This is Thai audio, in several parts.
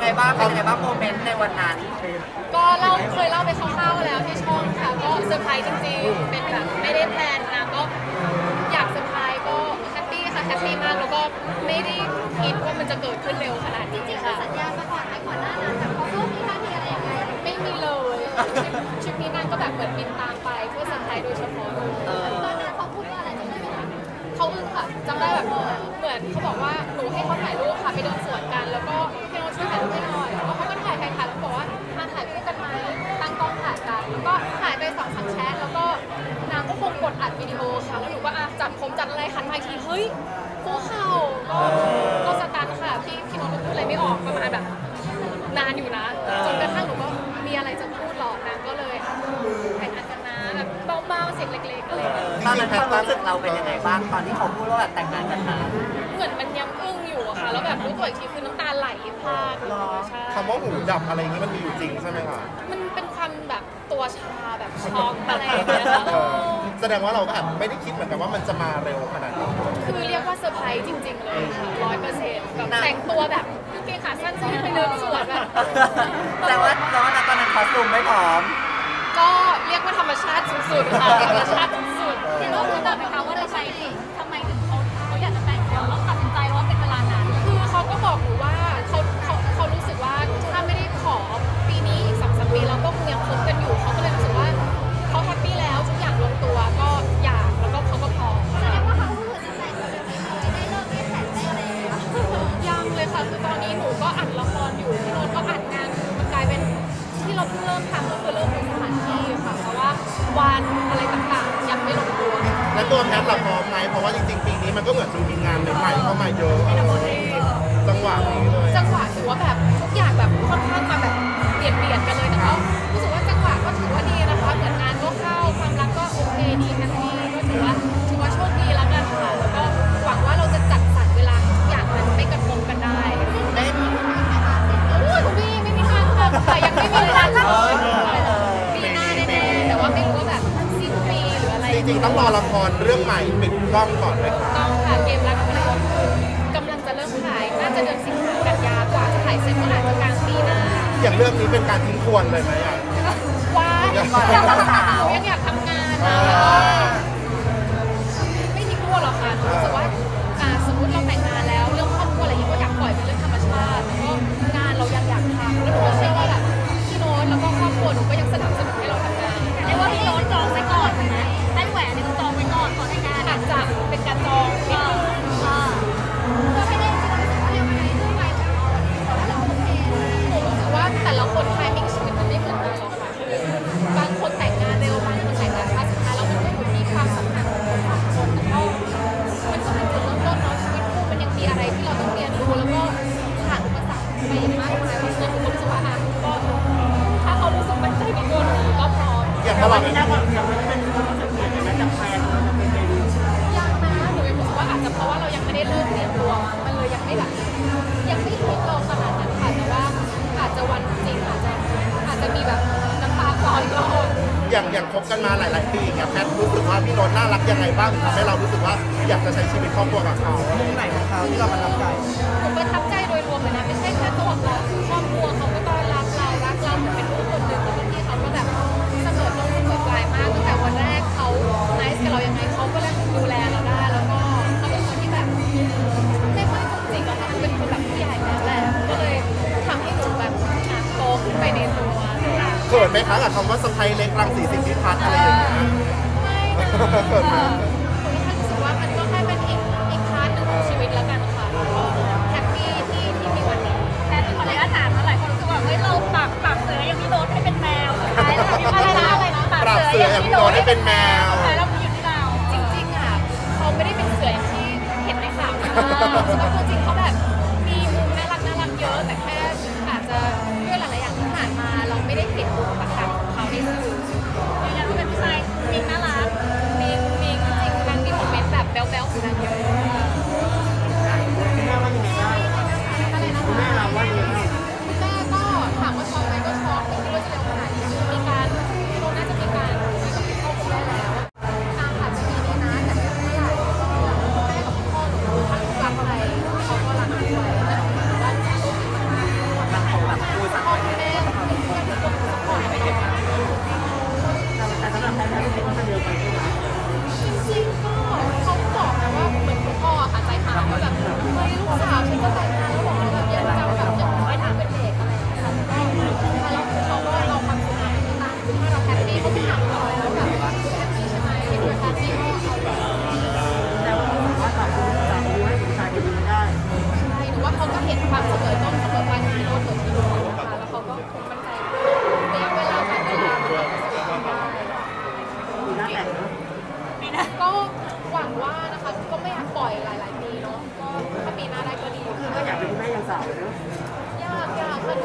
บ้างเป็นยังไงบ้างโมเมนต์ในวันนั้นก็เคยเล่าไปคร่าวๆแล้วที่ช่องค่ะก็เซอร์ไพรส์จริงๆเป็นแบบไม่ได้แพลนนะก็อยากเซอร์ไพรส์ก็แฮปปี้ค่ะแฮปปี้มากแล้วก็ไม่ได้คิดว่ามันจะเกิดขึ้นเร็วขนาดนี้ค่ะสัญญามาก่อนไหมก่อนหน้านั้นแบบเขาพูดมีท่าทีอะไรยังไงไม่มีเลยทริปนี้นั่นก็แบบเหมือนบินตามไปเพื่อเซอร์ไพรส์โดยเฉพาะตอนนั้นเขาพูดว่าอะไรจำได้ไหมคะเขาอึ้งค่ะจำได้แบบเหมือนเขาบอกว่าหนูให้เขาถ่ายรูปค่ะไปเดินสวนกันแล้วก็ให้เราช่วยถ่ายรูปให้หน่อยแล้วเขาก็ถ่ายแล้วบอกว่ามาถ่ายคู่กันไหมตั้งกล้องถ่ายกันแล้วก็ถ่ายไป2-3แชทแล้วก็นางก็คงกดอัดวิดีโอค่ะแล้วหนูก็จัดผมจัดอะไรหันมาอีกทีเฮ้ยคู่เข่าก็สตันค่ะพี่น้องพูดอะไรไม่ออกประมาณแบบนานอยู่นะจนกระทั่งหนูก็มีอะไรจะพูดหรอกนางก็เลยถ่ายกันนะแบบเบาๆเสียงเล็กๆอะไรตอนนั้นความรู้สึกเราเป็นยังไงบ้างตอนที่เขาพูดว่าแบบแต่งงานกันนะเหมือนมันยังอึ้งอยู่อะค่ะแล้วแบบรู้ตัวอีกทีคือน้ำตาไหลพรากใช่คำว่าหูดับอะไรอย่างนี้มันมีอยู่จริงใช่ไหมคะมันเป็นความแบบตัวชาแบบช็อกอะไรอย่างเงี้ยค่ะแสดงว่าเราก็ไม่ได้คิดเหมือนกันว่ามันจะมาเร็วขนาดนี้คือเรียกว่าเซอร์ไพรส์จริงๆเลยค่ะ100%แบบแต่งตัวแบบกางเกงขาสั้นใส่ไปเดินสวนแบบแต่ว่าตอนนั้นคอสตูมไม่พร้อมก็เรียกว่าธรรมชาติสุดๆค่ะธรรมชาติสุดๆเดี๋ยวเราจะบอกไหมคะว่าทำไมถึงเขาอยากจะแต่งแล้วตัดสินใจว่าเป็นเวลานานคือเขาก็บอกหนูว่าเขารู้สึกว่าถ้าไม่ได้ขอปีนี้อีก2-3 ปีเราก็คงยังคบกันอยู่เขาก็เลยรู้สึกว่าเขาแฮปปี้แล้วทุกอย่างลงตัวก็อยากแล้วก็เขาก็พร้อมแสดงว่าเขาคือจะแต่งแบบนี้ได้เลิกได้แต่งได้อะไรอย่างเงี้ยยังเลยค่ะคือตอนนี้หนูก็อัดละครอยู่พี่โน้ตก็อัดงานมันกลายเป็นที่เราเพิ่งเริ่มทำก็คือเริ่มดูสถานที่ค่ะเพราะว่าวันอะไรต่างๆยังไม่ลงตัวและตัวแพทเราพร้อมไหมเพราะว่าจริงๆปีนี้มันก็เหมือนมีงานใหม่ๆเข้ามาเยอะจังหวะนี้เลยจังหวะถือว่าแบบทุกอย่างแบบค่อนข้างมาแบบเบียดกันเลยนะคะรู้สึกว่าจังหวะก็ถือว่าดีนะคะเหมือนงานก็เข้าความรักก็โอเคดีแฮปปี้ก็ถือว่าโชคดีแล้วกันค่ะแล้วก็หวังว่าเราจะจัดสรรเวลาทุกอย่างมันไม่กระทบกันได้ได้โอ้ยคุณพี่ไม่มีทางค่ะยังไม่มีเวลาเลยปีหน้าแน่ๆแต่ว่าไม่รู้ว่าแบบสิ้นปีหรืออะไรจริงๆต้องรอละครเรื่องใหม่ปิดกล้องก่อนเลยค่ะต้องค่ะเกมรักของเรากำลังจะเริ่มถ่ายน่าจะเดือนสิงหากันยากว่าจะถ่ายเสร็จก็อาจจะกลางปีหน้าอย่างเรื่องนี้เป็นการทิ้งทวนเลยไหมอ่ะว้ายยังอยากทำงานนะไม่ทิ้งทวนหรอกค่ะรู้สึกว่าสมมติเราแต่งงานแล้วเรื่องครอบครัวอะไรอย่างนี้ก็อยากปล่อยเป็นเรื่องธรรมชาติแล้วก็งานเรายังอยากทำแล้วหนูก็เชื่อว่าแบบพี่โน้ตแล้วก็ครอบครัวหนูก็ยังสนับสนุนให้เราทำงานเรียกว่าพี่โน้ตจองไว้ก่อนไหมได้แหวนนี่คือจองไว้ก่อนแต่งงานอาจจะเป็นการจองนิดนึงเราไม่ได้เรื่องอะไรเรื่องอะไรแต่เราโอเคหนูรู้สึกว่าแต่ละคนไทมิ่งชีวิตมันไม่เหมือนกันหรอกค่ะคือบางคนแต่งงานเร็วบางคนแต่งงานช้าสุดท้ายแล้วมันก็อยู่ที่ความสัมพันธ์ของคนสองคนแต่ก็มันก็เป็นจุดเริ่มต้นเนาะชีวิตคู่มันยังมีอะไรที่เราต้องเรียนรู้แล้วก็ผ่านอุปสรรคไปอย่างมากมายเพราะฉะนั้นทุกคนรู้สึกว่าก็ถ้าเขารู้สึกมั่นใจกับตัวหนูก็พร้อมอย่างตลอดที่นั่งวันยังไม่เป็นรู้สึกยังไงนะจะแพลนยังนะหนูยังรู้สึกว่าอาจจะเพราะว่าเรายังไม่ได้เริ่มเรียนตัวมันเลยยังไม่แบบยังไม่ฮิตเราขนาดนั้นค่ะแต่ว่าอาจจะวันจริงอาจจะมีแบบน้ำตาคลออีกรอบอย่างคบกันมาหลายๆปีอย่างแพทรู้สึกว่าพี่โน้ตน่ารักยังไงบ้างทำให้เรารู้สึกว่าอยากจะใช้ชีวิตครอบครัวกับเขามุมไหนของเขาที่เราประทับใจหนูประทับใจโดยรวมเลยนะไม่ใช่แค่ตัวเขาคือครอบครัวเขาก็ต้อนรับเรารักเราเหมือนเป็นลูกคนหนึ่งแล้วบางทีเขาก็แบบเสมอต้นเสมอปลายมากตั้งแต่วันแรกเขาไนซ์กับเรายังไงเขาก็เลยดูแลเราได้แล้วก็เขาเป็นคนที่แบบไม่ค่อยจุกจิกอะค่ะเป็นคนแบบผู้ใหญ่แล้วแหละก็เลยทำให้หนูแบบโตขึ้นไปในตัวเกิดไหมคะกับคำว่าสะใภ้เล็กรังสีสิ่งที่พัดอะไรอย่างเงี้ยไม่นะหนูแค่รู้สึกว่ามันก็แค่เป็นอีกพาร์ทหนึ่งของชีวิตแล้วกันค่ะก็แฮปปี้ที่มีวันนี้แต่ขออนุญาตถามหลายคนรู้สึกว่าเฮ้ยเราปรับเสืออย่างพี่โน้ตให้เป็นแมวสุดท้ายแล้วอะไรนะปรับเสืออย่างพี่โน้ตให้เป็นแมวสุดท้ายแล้วมันอยู่ที่เราจริงๆอ่ะเขาไม่ได้เป็นเสืออย่างที่เห็นในข่าวนะตัวจริงเขาแบบมีมุมน่ารักเยอะแต่แค่อาจจะด้วยหลายๆอย่างที่ผ่านมาเราไม่ได้เห็นมุมต่างๆของเขาในสื่อยืนยันว่าเป็นผู้ชายมีน่ารักมีจริงๆนางมีโมเมนต์แบบแบ๊วๆของนางเยอะคุณแม่ว่ายังไงบ้างคุณแม่เราว่ายังไงบ้างคุณแม่ก็ถามว่าช็อกไหมก็ช็อกไม่คิดว่าจะเร็วขนาดนี้มีการโดนน่าจะมีการคุยกับคุณพ่อคุณแม่แล้วอาจจะมีนี้นะแต่ไม่เท่าไหร่แม่กับพ่อหนูทั้งรักใคร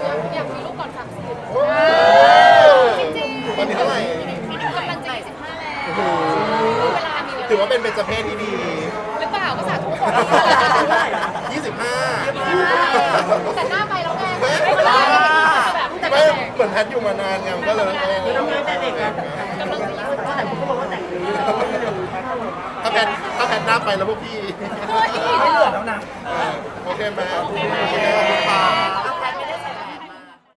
อยากมีลูกก่อน30จริงๆตอนนี้เท่าไหร่กำลังจะ25แล้วโอ้โหเวลามีถือว่าเป็นเบญจเพศที่ดีหรือเปล่าก็สาธุขอ 25 แต่หน้าไปแล้วไงไม่เวลาแบบแต่ไม่เหมือนแพทอยู่มานานไงมันก็เลยทำงานแต่เด็กอะกำลังจะ25 แต่ผมก็บอกว่าแต่งงานถ้าแพทหน้าไปแล้วพวกพี่ไม่เหลือแล้วนะโอเคไหมโอเคขอบคุณค่ะ